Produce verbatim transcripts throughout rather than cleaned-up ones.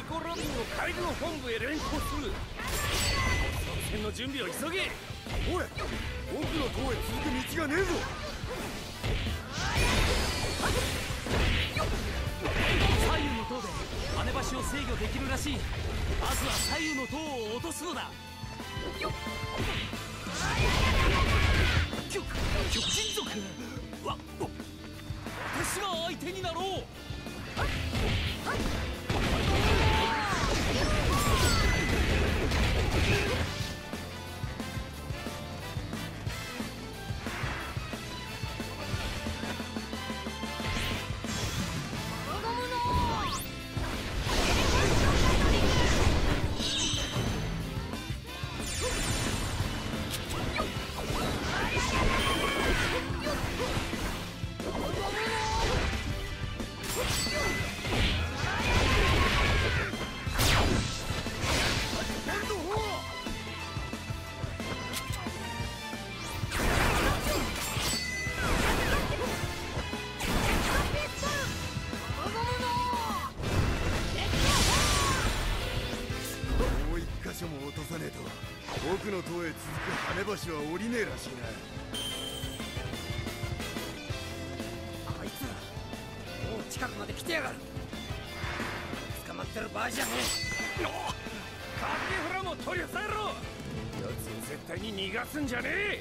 コ・ロビンを海軍本部へ連行する。作戦の準備を急げ。 おい、奥の塔へ続く道がねえぞ。 左右の塔で跳ね橋を制御できるらしい。まずは左右の塔を落とすのだ。巨巨人族わ私が相手になろう。 奥の塔へ続く跳ね橋は降りねえらしいな。 あいつらもう近くまで来てやがる。捕まってる場合じゃねえ。カキフラも取り押さえろ。奴を絶対に逃がすんじゃねえ。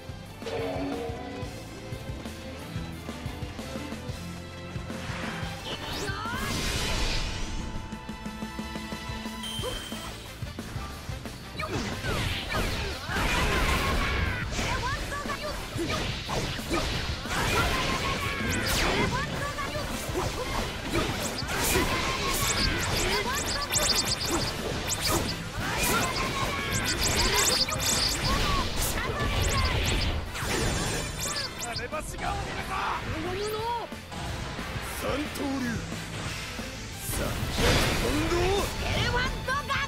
三刀流さあ今度エレファントガン。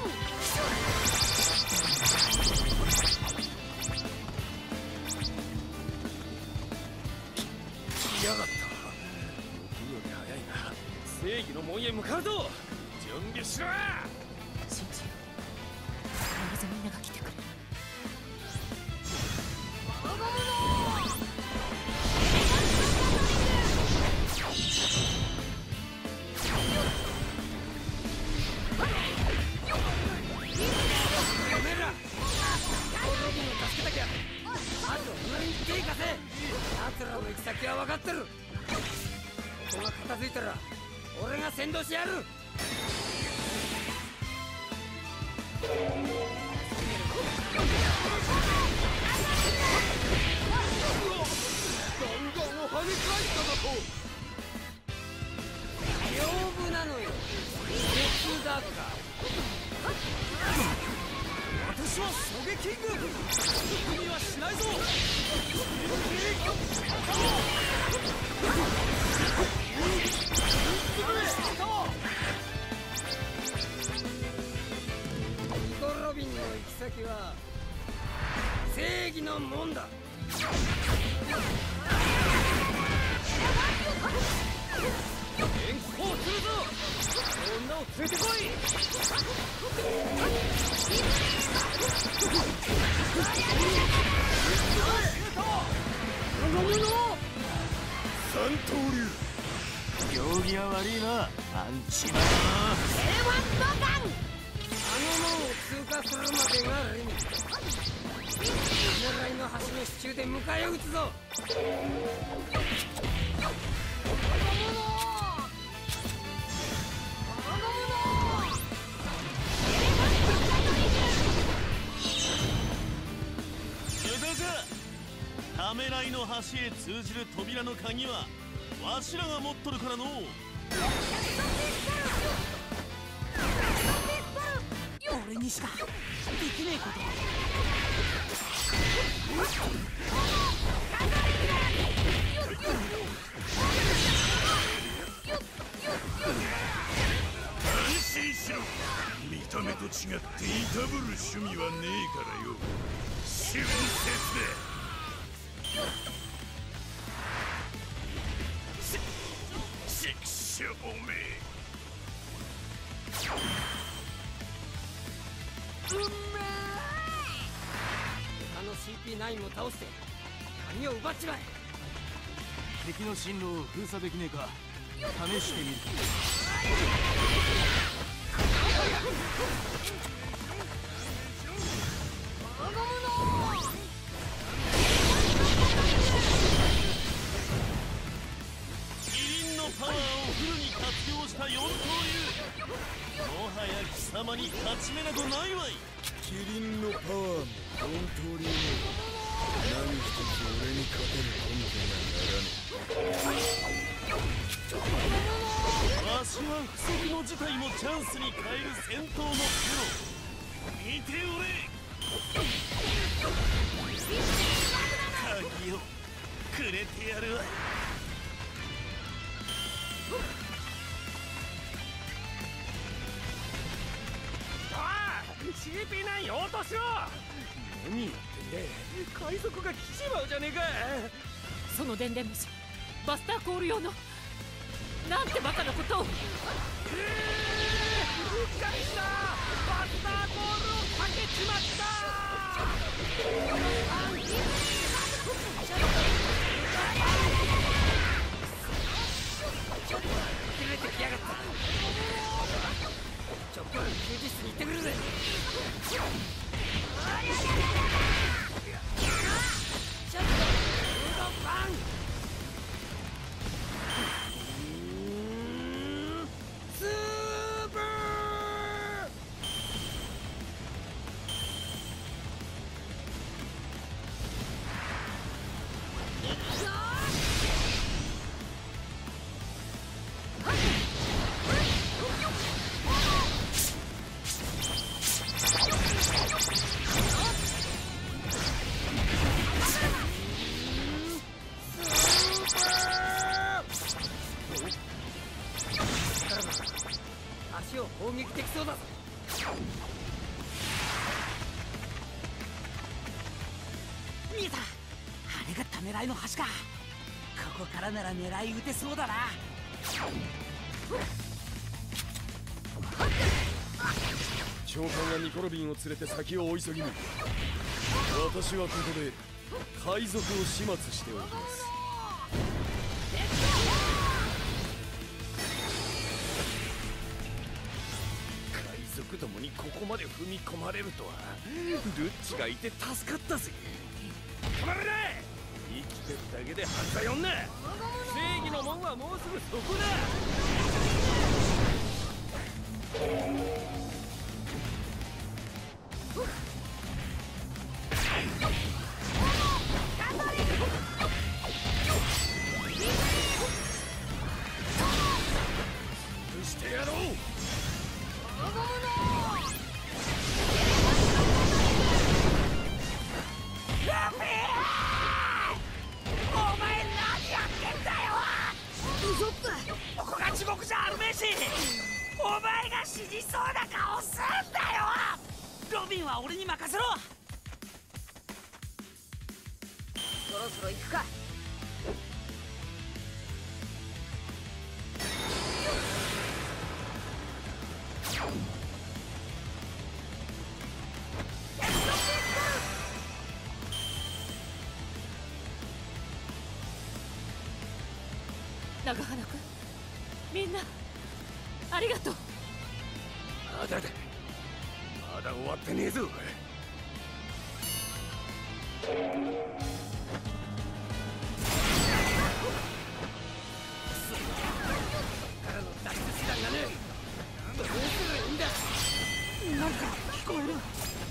来やがった。僕より早いな。正義の門へ向かうぞ。準備しろ。 信じよう。必ずみんなが来てくれる。 奴らの行き先は分かってる。ここが片付いたら俺が先導してやる。 弾丸を跳ね返しただと。 丈夫なのよ。鉄だか。 私は狙撃キング。僕にはしないぞ。 ニコ・ロビンの行き先は正義の門だ。連行するぞ。女を連れてこい。 三刀流行儀は悪いな。アンチマン。 エレファントガン。 あの門を通過するまでがリミット。狙いの橋の支柱で迎え撃つぞ。 ためらいの橋へ通じる扉の鍵はわしらが持っとるからの。俺にしかできねえこと。 安心しろ。見た目と違っていたぶる趣味はねえからよ。春節だ。し、しくしょうめ。 他の シーピーナイン も倒して鍵を奪っちまえ。 敵の進路を封鎖できねえか試してみる。キリンのパワーをフルに活用した四刀流、もはや貴様に勝ち目などないわい。 キリンのパワーも本当にも何一つ俺に勝てる根拠がならぬ。 わしは不測の事態もチャンスに変える戦闘のプロ。見ておれ。鍵をくれてやるわ。 おい シーピーナイン 応答しろ。何言ってんだ。海賊が来ちまうじゃねえか。 その電電虫バスターコール用のなんてバカなことを。うっかりした。バスターコールをかけちまった。切れてきやがった。ちょっと休日室に行ってくるぜ。ちょっとウドパンスープ足を砲撃できそうだぞ。 見えた。あれがためらいの橋か。ここからなら狙い撃てそうだな。 長官がニコ・ロビンを連れて先を追い急ぎぬ。私はここで海賊を始末しておきます。海賊どもにここまで踏み込まれるとは。ルッチがいて助かったぜ。 止まれない。生きてるだけで犯罪女。正義の門はもうすぐそこだ。潰してやろう。ラフィー！お前何やってんだよ。 ウソップ。 ここが地獄じゃあるめえし。お前が死にそうな顔すんだよ。 ロビンは俺に任せろ。そろそろ行くか。 長花君、みんなありがとう。 まだだ。まだ終わってねえぞ。からの脱出手段がねえ。どうすればいいんだ。 なんか聞こえる。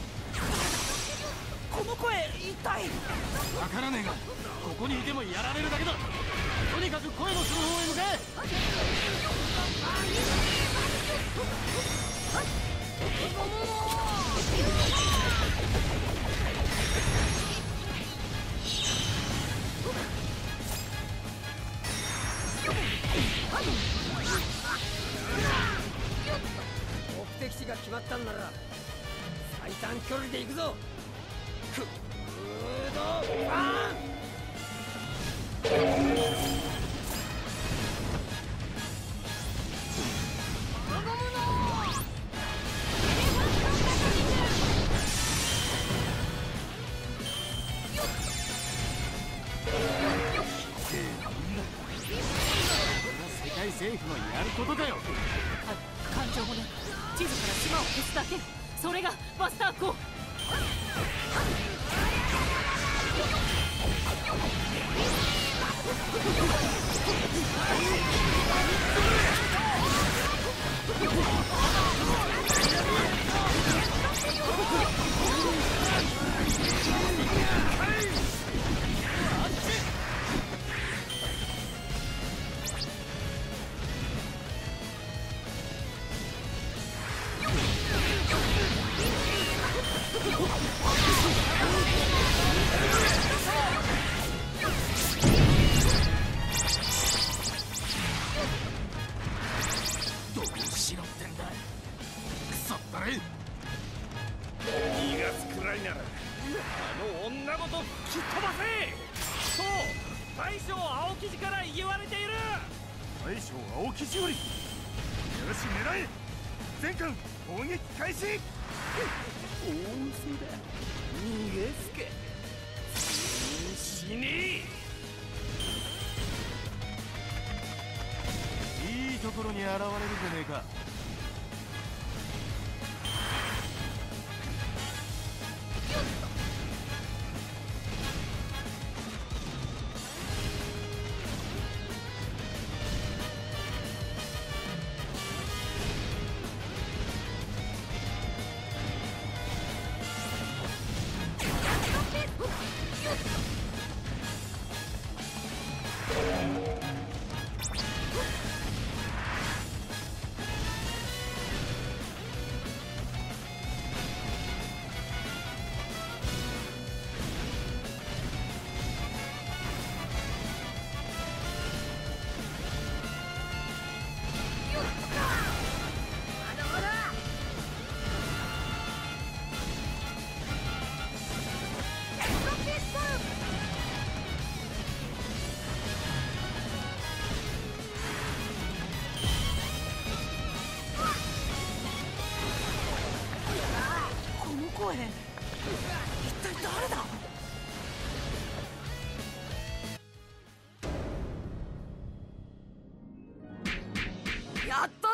この声一体。 わからねえがここにいてもやられるだけだ。とにかく声のする方へ向かえ。 目的地が決まったんなら最短距離で行くぞ。クードパン。 政府のやることだよ。 か感情もなく地図から島を消すだけ。それがバスターコー。 どうしろってんだ。くそったれ。 逃がすくらいならあの女ごと吹き飛ばせ。そう大将青生地から言われている。 大将青生地より。よし狙え。全艦砲撃開始。 大嘘だ。逃げすけ死ねいいところに現れるじゃねえか。 声、一体誰だ。やっと